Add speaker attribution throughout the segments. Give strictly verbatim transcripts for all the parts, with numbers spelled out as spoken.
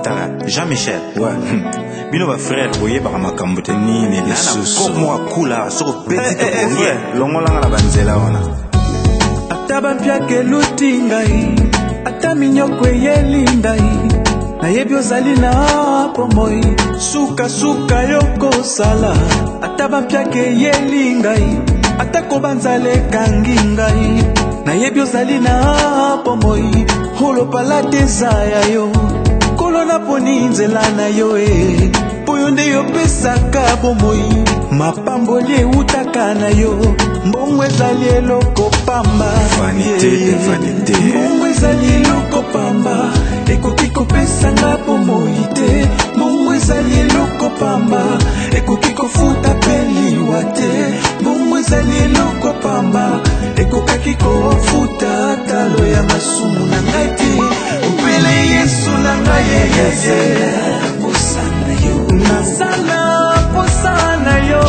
Speaker 1: Tala, Jean-Michel. Ouais. Bino ba frère, boye ba makambo te ni ne les sous. Ko mo akula, soko petit te boye. Longola ngala banzela wana.
Speaker 2: Ataba pia ke lutingai, ataminyoko yelindai. Na yebi ozali na pomoi, suka suka yoko sala. Ataba pia ke yelingai, atako banzale kangingai. Na yebi ozali na pomoi, holo palate zaya yo. Kolona poni nzela na yo e, poyonde yo pesaka bomoi. Mapamboli utaka na yo, mbongo ezali eloko pamba.
Speaker 1: Vanité de vanité,
Speaker 2: mbongo ezali eloko pamba. Ekoki kopesa nga bomoi te, mbongo ezali eloko pamba. Ekoki kofuta peliwa te, mbongo ezali eloko pamba. Ekokaki kofuta talo ya masumu na ngai te. Upele Yesu na ngai yeyeze, posana yo, nasala posana yo.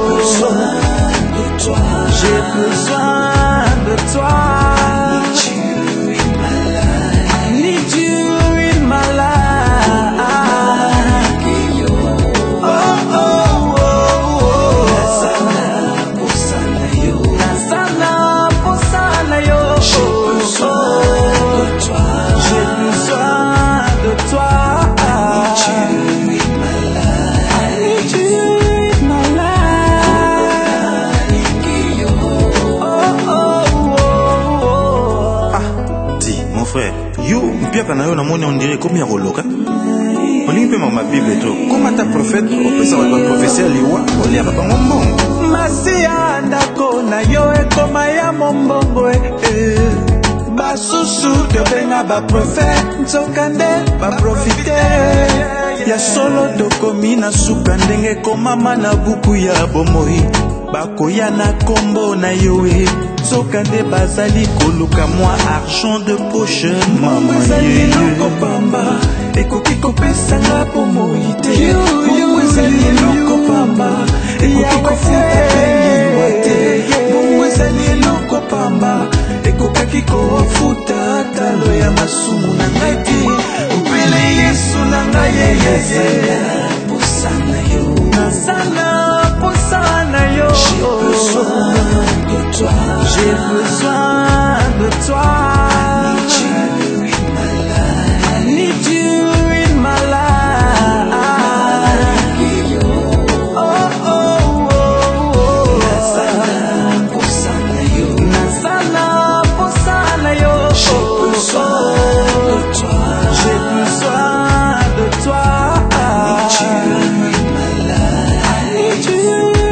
Speaker 2: J'ai besoin de toi, j'ai besoin de toi. I need you in my life, I need you in my life. Oh oh oh oh, nasala posana yo, nasala posana yo. J'ai besoin de toi, j'ai besoin de toi.
Speaker 1: Frère, yo, bien qu'on aille na moni on dirait comme yagoloka. On y peut ma Bible trop. Comment ta prophète, on peut savoir le professeur liwa, on lit avec mon bon.
Speaker 2: Masia ndako na yo e koma ya mombongo e. Basusu de benga ba prophète, nzokande ba profite. Ya solo dokomi na suka ndenge koma mana buku ya bomoi. Bakoya na kombo na yo e. Sokande bazali koluka moi argent de poche. Mama ye loko pamba, ekoki kopesa nga pomoi te. Mungu ezali loko pamba, ekoki kofuta peliwa te. Mungu ezali loko pamba, ekokaki kofuta talo ya masumu na ngai te. Upele Yesu na ngai yeyeze, posana yo, nasala posana yo. J'ai besoin de toi, I need you in my life, I need you in my life. Oh oh oh oh, nasala posana yo, nasala posana yo. J'ai besoin de toi, j'ai besoin de toi, I need you in my life, I need you.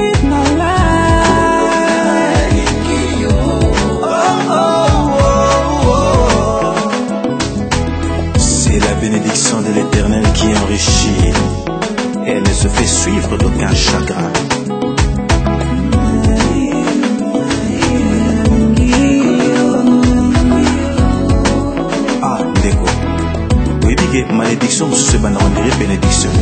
Speaker 1: Bénédiction de l'Éternel qui enrichit, elle ne se fait suivre d'aucun chagrin. Ah, Ndeko, oui, big malédiction, c'est ban rendre bénédiction.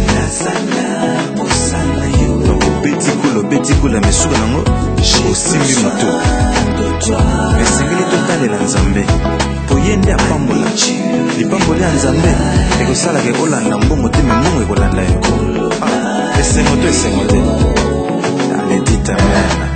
Speaker 1: Donc, petit coup, le petit coup, la mesure, j'ai aussi mis mon tour. Mais c'est que le total est l'ensemble. Poyende apambola lipambola ya nzambe ekosala ke olanda mbongo te mbongo ekolanda yo. Ah, esengo to esengo te. Allez, dit amen.